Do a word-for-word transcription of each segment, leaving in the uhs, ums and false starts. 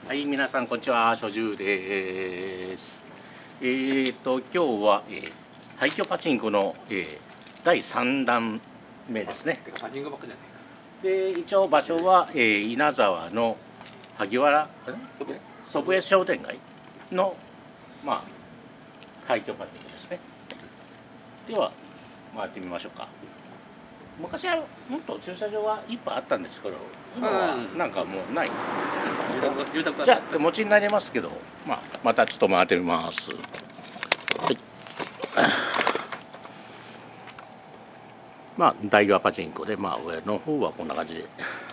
はい、皆さんこんにちは、所住です。えーと今日は、えー、廃墟パチンコの、えー、だいさん弾目ですね。 パチンコばっかじゃないで一応場所は、えー、稲沢の萩原祖父江商店街のまあ廃墟パチンコですね。では回ってみましょうか。昔はもっと駐車場はいっぱいあったんですけど、今はなんかもうない。 住宅じゃあ手持ちになりますけど、まあ、またちょっと回ってみます。はい。まあ大岩パチンコで、まあ上の方はこんな感じで。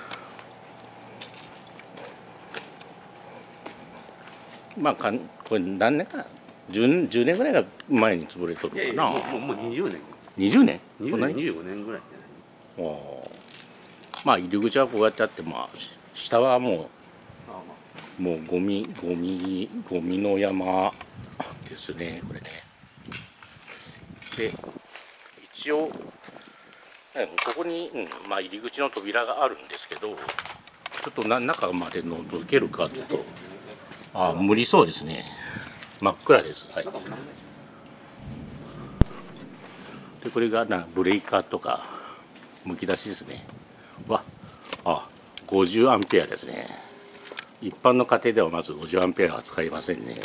まあかんこれ何年かじゅう、じゅうねんぐらいが前に潰れとるのかな。 もうもうにじゅうねん。 にじゅうねん？ にじゅうねん、にじゅうごねんぐらいじゃない。 おまあ入り口はこうやってあって、まあ下はもうもうゴミゴミゴミの山ですね、これね。で一応ここに、うん、まあ入り口の扉があるんですけど、ちょっとな中まで覗けるかちょっとあ無理そうですね。真っ暗です。はい。でこれがなブレーカーとかむき出しですね。わあごじゅうアンペアですね。一般の家庭ではまずごじゅうアンペアは使いませんね。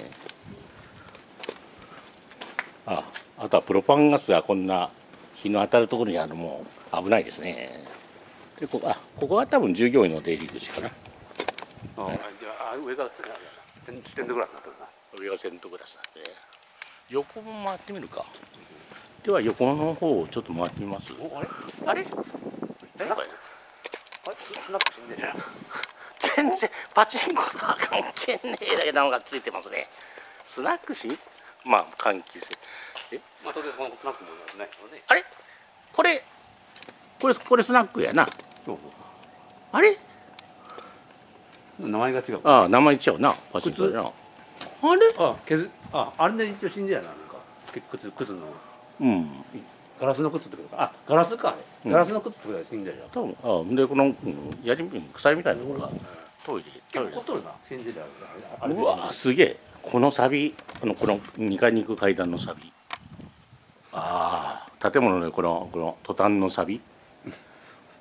ああとはプロパンガスがこんな日の当たるところにあるのも危ないですね。でこあここは多分従業員の出入り口かな。 ああ、じゃあ上がステンドグラスになってるな。 上がセントグラスなんで横も回ってみるか。では横の方をちょっと回ってみます。 おあれあれ何これ。 あれスナック死んでる。 全然パチンコとは関係ねえだけのがついてますね。スナックしまあ換気扇。えまあ当然このスナックもないけどね。 あれこれこれこれスナックやな。 そうそうあれ名前が違う。 ああ名前違うなパチンコやな。あれあ削ああれで一応死んでやな。なんか靴靴のうんガラスの靴ってことか。あガラスかあれ。ガラスの靴ってことで死んでるよ。 多分あでこの、うん、やり鎖みたいなところがトイレトイレ結構取るな。死んでるあれ。 うわすげえこのサビこのこのにかいに行く階段のサビああ建物のこのこのトタンのサビ、うん、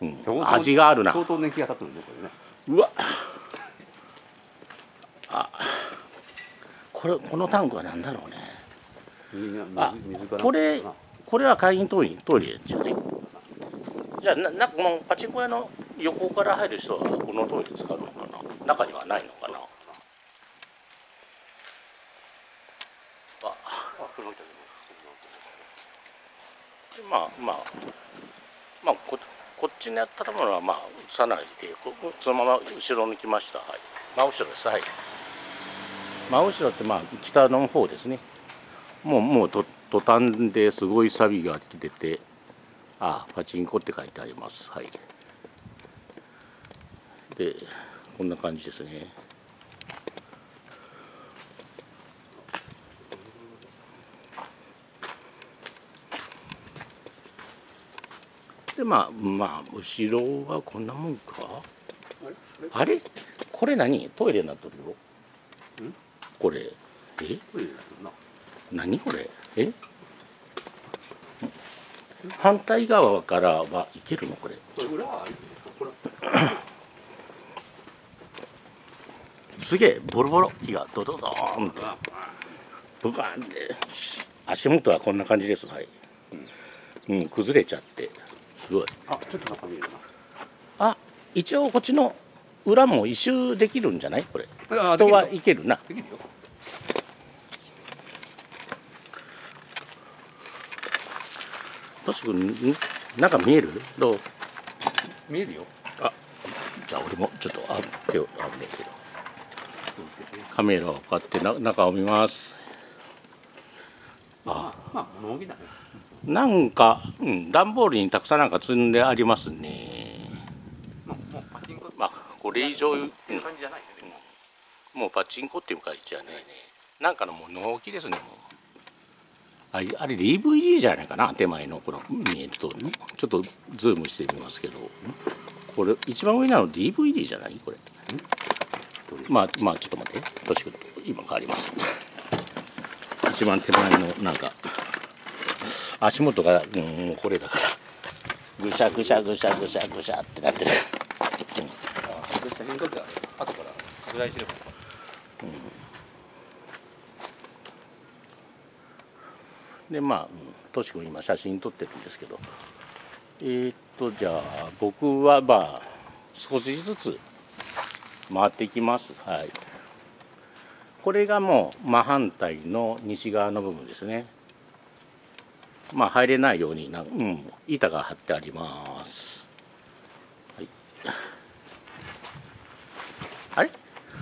味があるな。 相当年季が経ってるんでこれね。 うわあこれこのタンクは何だろうね。あこれこれは会員トイレトイレじゃない。じゃあななこのパチンコ屋の横から入る人はこのトイレ使うのかな。中にはないのかな。あまあまあまあ こ, こっちにあったものはまあ映さないでここそのまま後ろに来ました。はい、真後ろです。はい、真後ろってまあ北の方ですね。もうもうトトタンですごい錆が出て、あパチンコって書いてあります。はい。でこんな感じですね。でまあまあ後ろはこんなもんか。あれこれ何トイレになっとるよ。これえ何これえ反対側からはいけるのこれ。すげえボロボロ木がドドドーンってブカーンって足元はこんな感じです。はい、うん、崩れちゃってすごい。 あちょっと中見えるな。 あ一応こっちの裏も一周できるんじゃないこれ。人はいけるな。 できるよ。 トシ君なんか見える？どう？ 見えるよ。 あじゃあ俺もちょっとあ手を危ないけどカメラを買ってな中を見ます。 あまあ物置だね。 なんか、うん、段ボールにたくさんなんか積んでありますね。 まあもうパチンコまあこれ以上、うん、 っていう感じじゃないね。 もうパチンコっていう感じじゃないね。なんかのもう物置ですね。もうあれあれ ディーブイディー じゃないかな。手前のこの見えるとねちょっとズームしてみますけどこれ一番上なの ディーブイディー じゃないこれ。 まあまあちょっと待ってとしくん今変わります。一番手前のなんか足元が、うん、もうこれだからぐしゃぐしゃぐしゃぐしゃぐしゃってなってる。 写真撮って後から拡大すれば、 うん、でまあとしくん今写真撮ってるんですけど、えー、っとじゃあ僕はまあ少しずつ回っていきます。はい。これがもう真反対の西側の部分ですね。まあ入れないようにな、うん、板が張ってあります。はい、あれ？ん？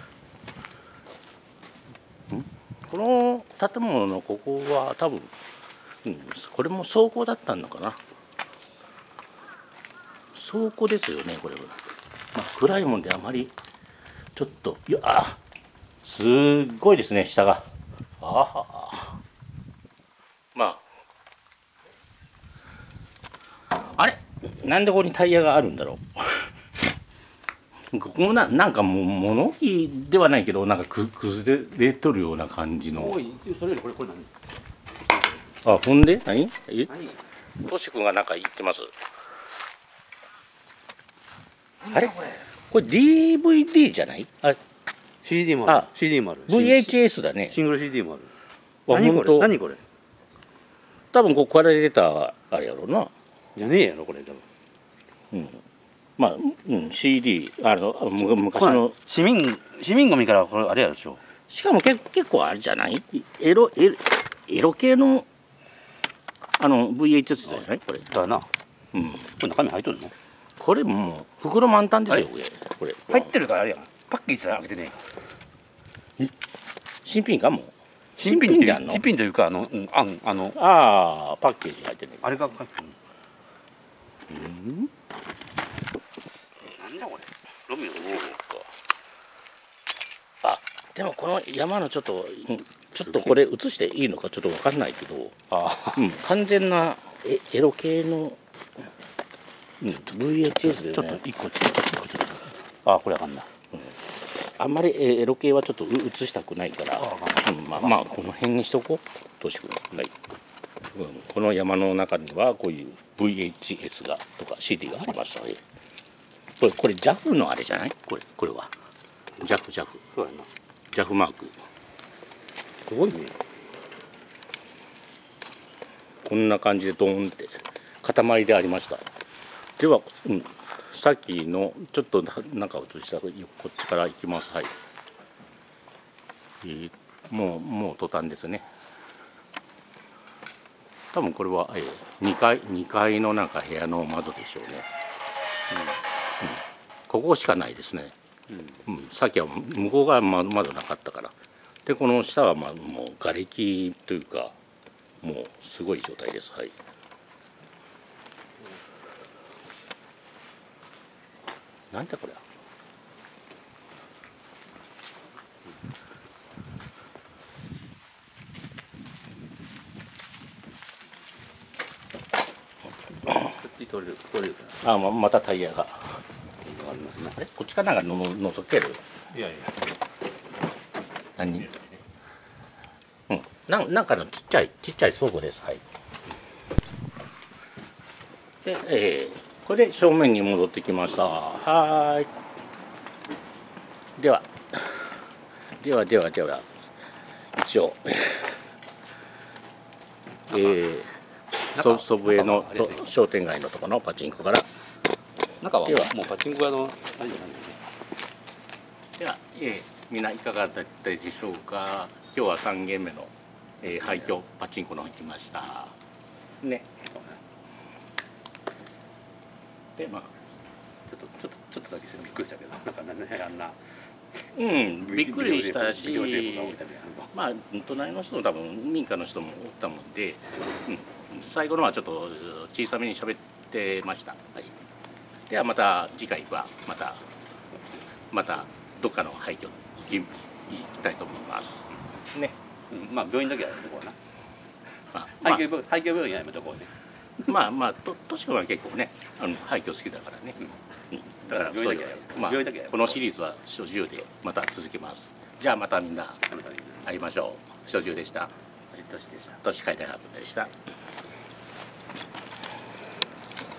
この建物のここは多分、うん、これも倉庫だったのかな。倉庫ですよねこれは。まあ、暗いもんであまりちょっといやあすっごいですね下が。あはまああれなんでここにタイヤがあるんだろう。ここもななんかもう物置ではないけどなんかく崩れとるような感じの。 おいそれよりこれこれ何？あほんで何？え？ 何？ としくんがなんか言ってます。あれこれ ディーブイディー じゃない？あシーディー もある。シーディー もある。 ブイエイチエス だね。 シングル シーディー もある。 何これ？ 何これ？ 多分ここから出たあれやろうな。 じゃねえやろこれ多分。 うん。まあ、うん、シーディー あの昔の市民市民ゴミからこれあれやでしょ。 しかもけ結構あれじゃない？エロエロエロ系のあの ブイエイチエス じゃないこれ。 だな。 うん。 これ中身入っとるの？ これもう袋満タンですよこれ。これ入ってるからあれやん。パッケージさえ開けてねえ。 新品かも。 新品って新品というかあのうんあんあのああパッケージ入ってる。 あれが入ってる。 うん。 なんだこれ。ロミオのあでもこの山のちょっと、うん、ちょっとこれ映していいのかちょっと分かんないけど、あ、うん、完全なエエロ系の、うん、ブイエイチエス でね。 ちょっと一個ちょっとあこれあかんな、 うん、あんまりエロ系はちょっと映したくないから、うん、まあまあこの辺にしとこうとしくん、はい、うん、この山の中にはこういう ブイエイチエス がとか シーディー がありましたね。これこれ ジャフ のあれじゃない？これこれは ジャフ ジャフそうやな。 ジャフ マークすごいね。 こんな感じでドーンって塊でありました。では、うん、さっきのちょっと中を映したこっちから行きます。はい、えー、もうもう途端ですね。多分これは、えー、にかいにかいのなんか部屋の窓でしょうね。うんうん、ここしかないですね。うんうん、さっきは向こう側は窓なかったから。でこの下はまあもう瓦礫というかもうすごい状態です。はい。なんだこれは。 取れる取れるあままたタイヤが。 ありますね。 あれこっちからなんかののぞける。 いやいや。 何？うんなんなんかのちっちゃいちっちゃい倉庫です。はい。で、えー、これで正面に戻ってきました。はーい。ではではではでは一応えー、そ祖父江のと商店街のところのパチンコから中はもうパチンコ屋のあれじゃないですね。 では、えー、みんないかがだったでしょうか。今日はさん軒目の、えー、廃墟パチンコの方に来ましたね。でまあちょっとちょっとちょっとだけびっくりしたけどなんかねあんなうんびっくりしたし、まあ隣の人も多分民家の人もおったもんで、うん、最後のはちょっと小さめに喋ってました。はい、ではまた次回はまたまたどっかの廃墟に行き行きたいと思いますね。 うん、まあ病院だけはやめとこうな。 まあ、 廃墟廃墟病院はやめとこうね。 まあまあととしくんは結構ねあの廃墟好きだからね。うんうんだからそういうまあこのシリーズは初十でまた続けます。じゃあまたみんな会いましょう。初十でした。 年でした。 都市海外ハブでした。